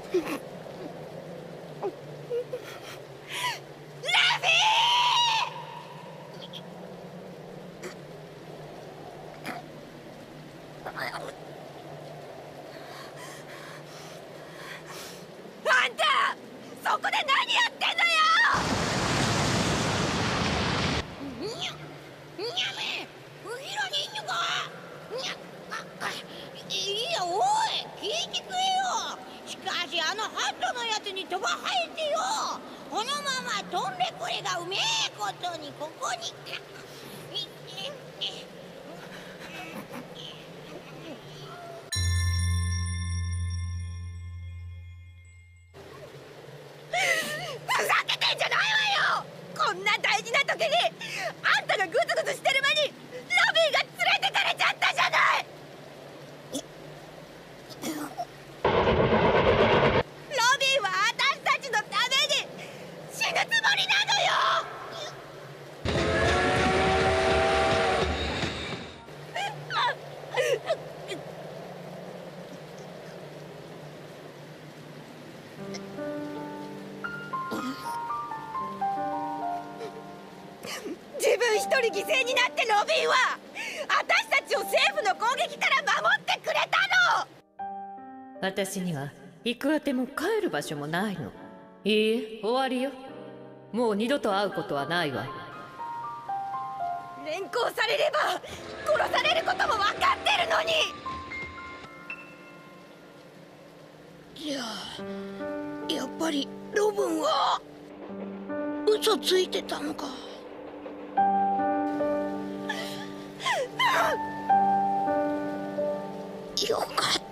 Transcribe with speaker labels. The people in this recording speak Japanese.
Speaker 1: そこで何やってんのよ。にゃめ、後ろにいんのか。いや、おい、聞いてくれよ。しかしあのハットのやつに飛ば生えてよ。このまま飛んでくれがうめえことにここに。ふざけてんじゃないわよ。こんな大事な時にあんたがグズグズしてる間にロビーが連れてかれちゃったじゃない。ロビーは私たちのために死ぬつもりなのよ。自分一人犠牲になってロビーは私たちを政府の攻撃から守ってくれたの。
Speaker 2: 私には行くあても帰る場所もないの。いいえ、終わりよ。もう二度と会うことはないわ。
Speaker 1: 連行されれば殺されることも分かってるのに。じゃあやっぱりロブンは嘘ついてたのか。よかった。